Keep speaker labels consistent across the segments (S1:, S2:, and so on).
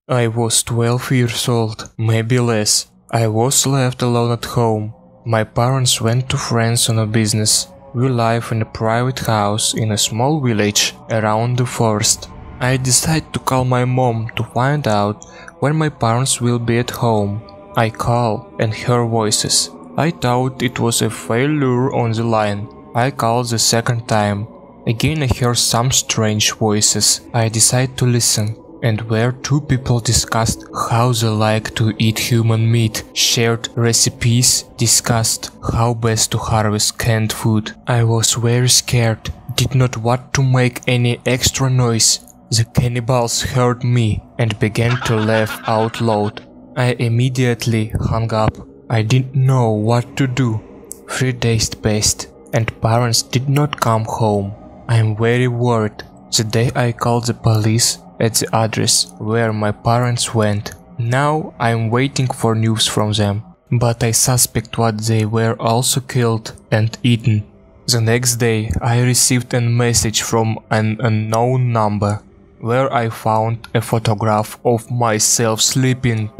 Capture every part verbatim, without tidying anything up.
S1: I was twelve years old, maybe less. I was left alone at home. My parents went to France on a business. We live in a private house in a small village around the forest. I decide to call my mom to find out when my parents will be at home. I call and hear voices. I thought it was a failure on the line. I call the second time. Again I hear some strange voices. I decide to listen, and where two people discussed how they like to eat human meat, shared recipes, discussed how best to harvest canned food. I was very scared, did not want to make any extra noise. The cannibals heard me and began to laugh out loud. I immediately hung up. I didn't know what to do. Three days passed, and parents did not come home. I am very worried. The day I called the police at the address where my parents went. Now I am waiting for news from them, but I suspect what they were also killed and eaten. The next day I received a message from an unknown number, where I found a photograph of myself sleeping.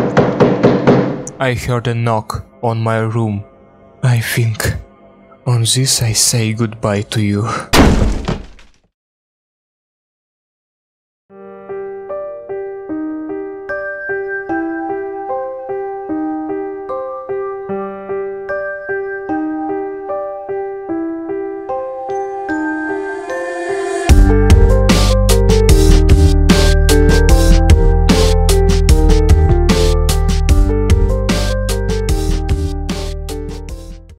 S1: I heard a knock on my room. I think on this I say goodbye to you.